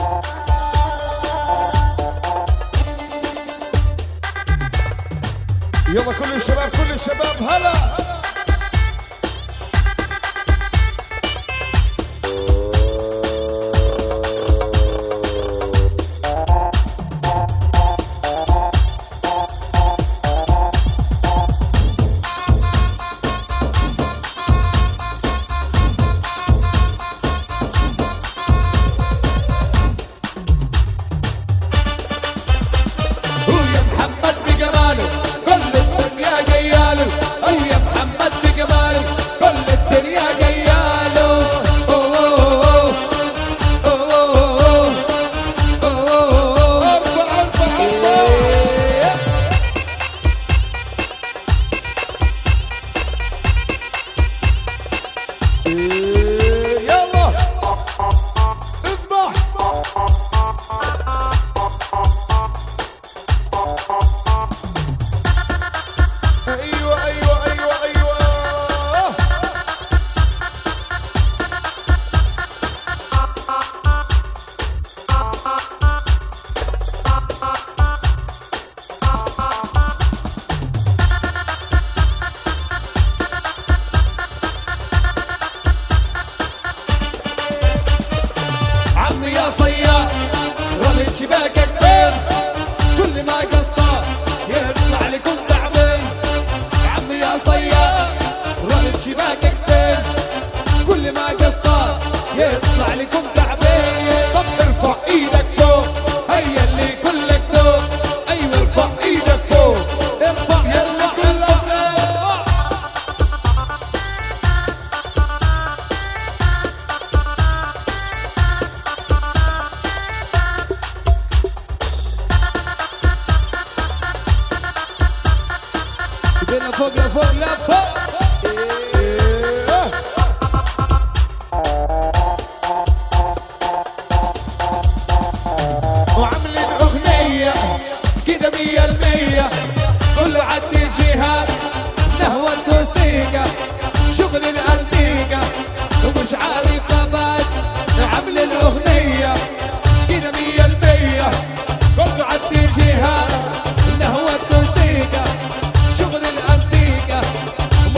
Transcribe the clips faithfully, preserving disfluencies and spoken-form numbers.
يلا كل الشباب كل الشباب هلا شباكك بين كل ما قصده يطلع لكم تعبين. يا عمي يا صياد رمي شباكك بين كل ما قصده يطلع لكم تعبين. طب ارفع ايدك فوق هيا اللي كلك ذوق. ايوه ارفع ايدك فوق ارفع ارفع ارفع لا فوق لا فوق لا فوق. وعاملين أغنية كده مية المية كله عدي جهاد نهوى الموسيقى شغل الأنتيقة ومش عارف أبد. عاملين أغنية كده مية المية كله عدي جهاد نهوى الموسيقى شغل الأنتيقة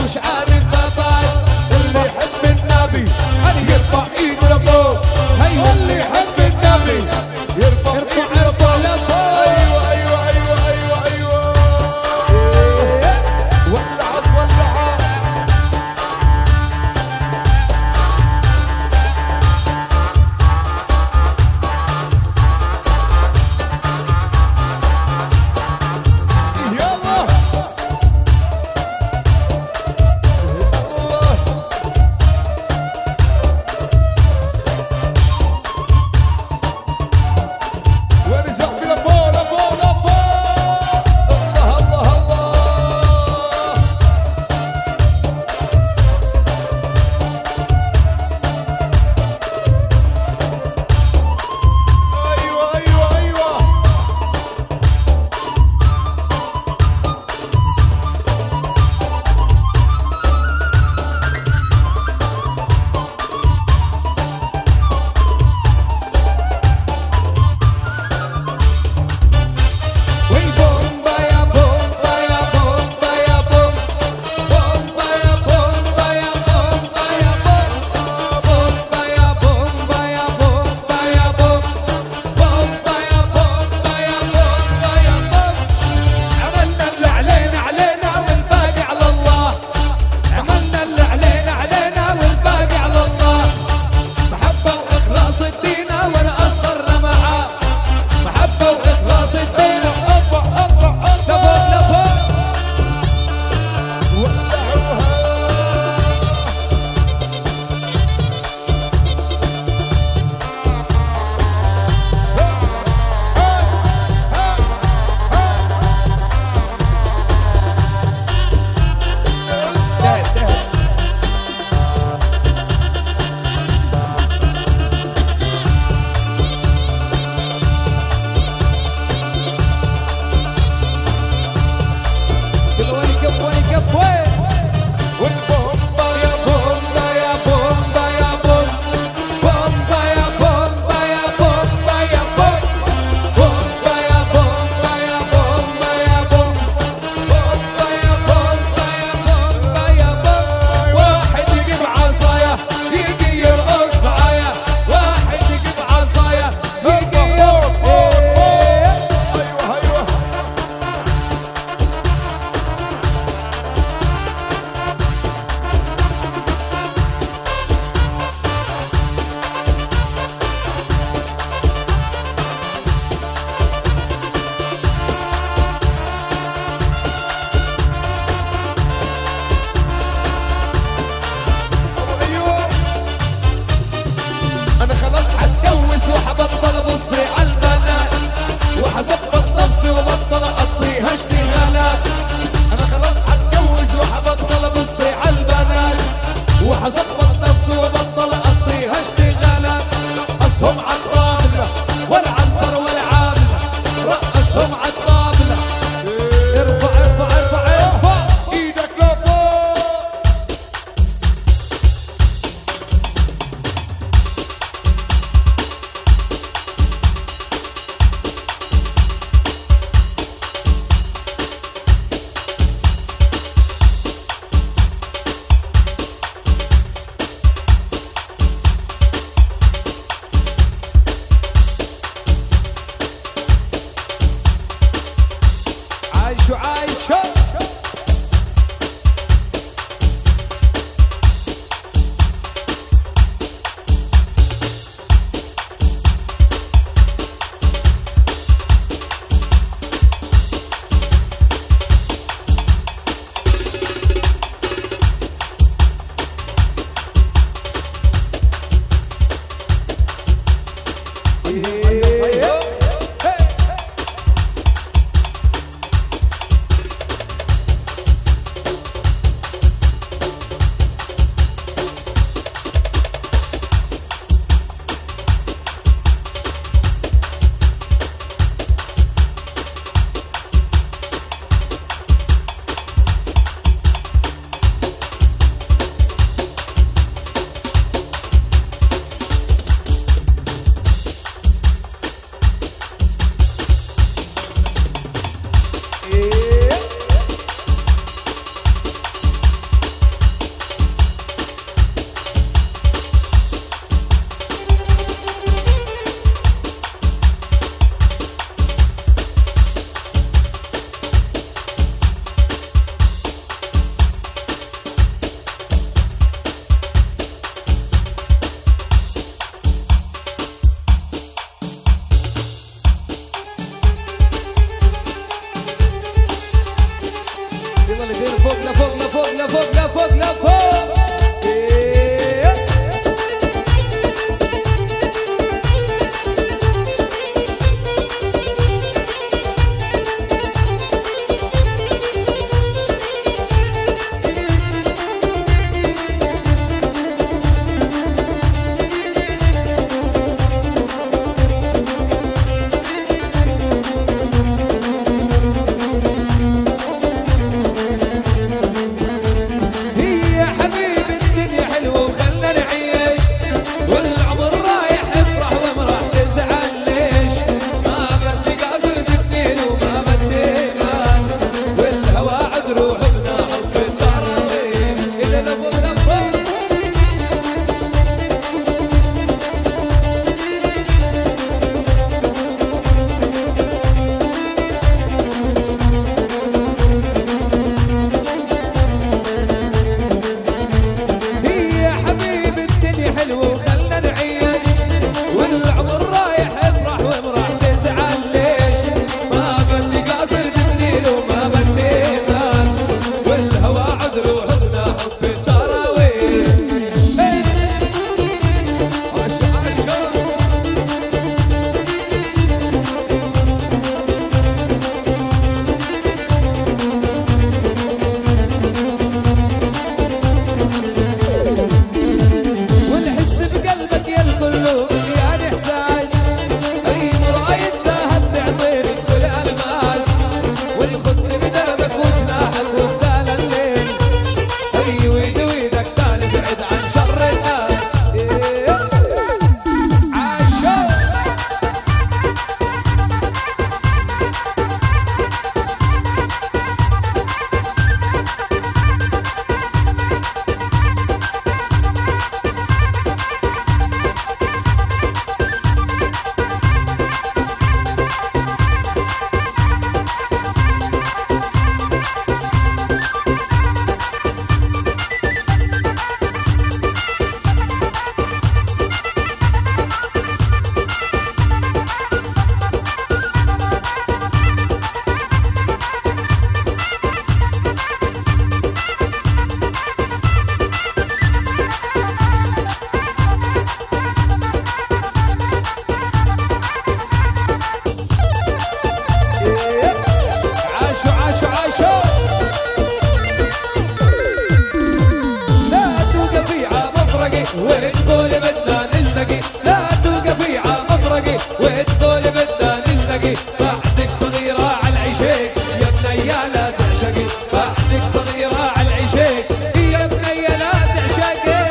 وتقول بدنا نلتقي بعدك صغيرة على العشيق يا بنية لا تعشقي بعدك صغيرة على العشيق يا بنية لا تعشقي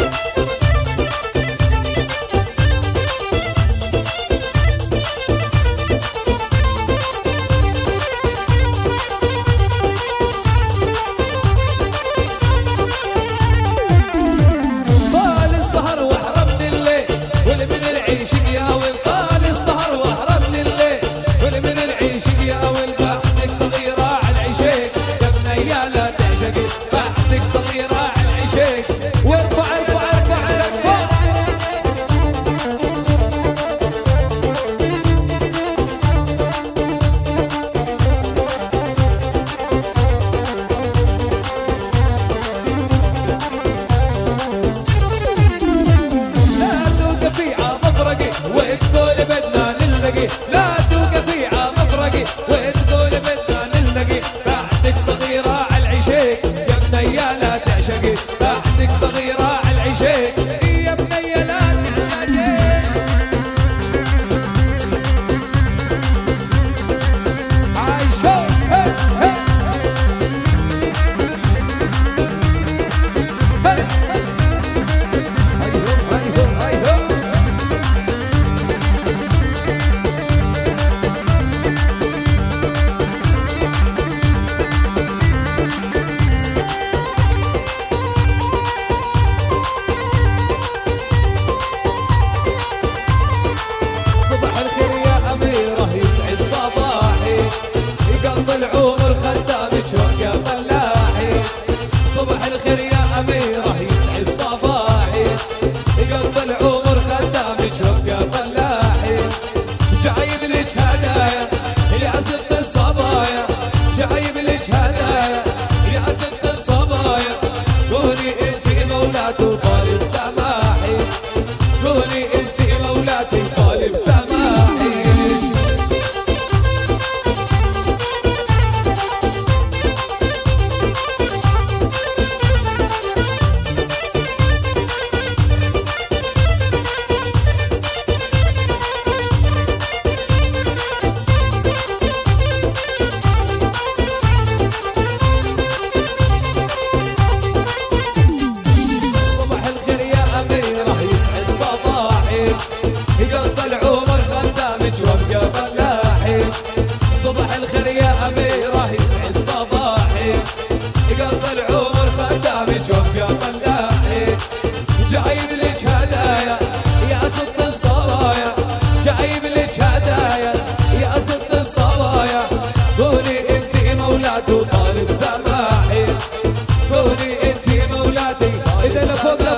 طال السهر وحرمني الليل واللي من العيشق يا ويل طال السهر وحرمني الليل واللي من العيشق يا ويل بعدك صغيرة على العشيق يا بنية لا تعشقي بعدك صغيرة على العشيق وارفع ارفع ارفع ارفع وتقول بدنا نلتقي لا توقفي ع مفرقي وتقول بدنا نلتقي بعدك صغيرة على العشيق يا بنية لا تعشقي بعدك صغيرة على العشيق يا بنية لا تعشقي عايشة هي هي العمر خدامك ويا فلاحي صبح الخير يا أميرة يسعد صباحي قلب العمر خدامك ويا فلاحي جايب لك هدايا يا ست الصبايا جايب لك هدايا يا ست الصبايا قولي انتي مولاتي وطالب سماحي قولي انتي مولاتي وطالب سماحي صبح الخير يا أميرة يسعد صباحي قلب العمر خدامك ويا فلاحي جايب لك هدايا يا ست الصبايا جايب لك هدايا يا ست الصبايا قولي انتي مولاتي وطالب سماحي قولي انتي مولاتي اذا لفوق